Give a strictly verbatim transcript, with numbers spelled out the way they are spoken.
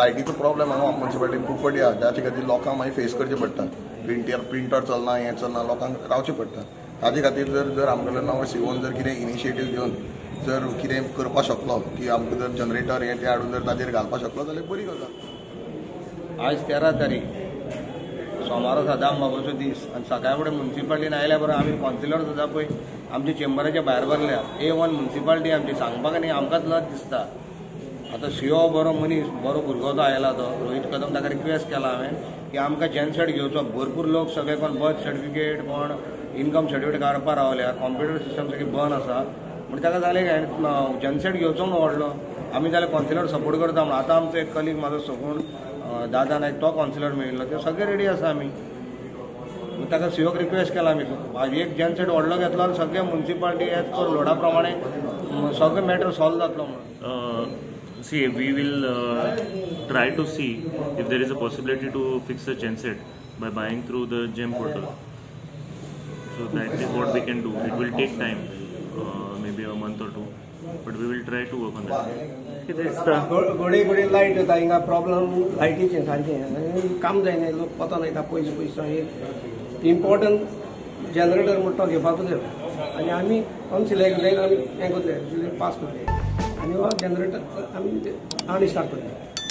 लायटीचो प्रॉब्लेम हांगा म्युनिसिपालिटीन खूब फावटी आसा, त्याच्या खातीर लोकांक मागीर फेस करचें पडटा. प्रिंटर प्रिंटर चलना, हें चलना, लोकांक रावचें पडटा. ताजे खातीर जर जर आमकडल्यान हांव सिवोन जर कितें इनिशिएटीव घेवन जर कितें करपाक शकलो की आमकां जर जनरेटर हें तें हाडून जर ताजेर घालपाक शकलो जाल्यार बरी गजाल. आज तेरा तारीख सोमारो सदाम बाबाचो दीस आनी सकाळी फुडें म्युनिसिपालिटीन आयल्या बरोबर आमी कावन्सिलर सुद्दां पळय आमच्या चेंबराच्या भायर भरल्या. ए वन म्युनिसिपालिटी आमची सांगपाक न्ही आमकांच लज दिसता. आतां सीओ बरो मनीस बरो भुरगो तो आयला तो रोहीत कदम, ताका रिक्वेस्ट केला हांवें की आमकां जेनसेट घेवचो. भरपूर लोक सगळे कोण बर्थ सर्टिफिकेट कोण इनकम सर्टिफिकेट काडपाक रावल्या, कॉम्प्युटर सिस्टम सगळी बंद आसा. म्हणजे ताका जालें काय जेनसेट घेवचो न्हू व्हडलो. आमी जाल्यार कावन्सिलर सपोर्ट करता म्हणून आतां आमचो एक कलीग म्हाजो सगूण दादा नायक तो कावन्सिलर मेळिल्लो, ते सगळे रेडी आसा आमी. ताका सीओक रिक्वेस्ट केला आमी एक जेनसेट व्हडलो घेतलो आनी सगळे म्युनिसिपालिटी एज पर लोडा प्रमाणे सगळे मॅटर सॉल्व जातलो म्हणून. See, we will uh, try to see if there is a possibility to fix the genset by buying through the GEM portal. So that is what we can do. It will take time, uh, maybe a month or two, but we will try to work on that. गोडे गोडे light येता हिंगा problem लायटीचें सारकें काम जायना, लोक पतो नायता पयस पयस. इम्पॉर्टंट जनरेटर म्हणटा तो घेवपाचो जाय आनी आमी कावन्सिलाक जायन आमी हें करले पास करले आनी हो जनरेटर आमी आनी स्टार्ट करले.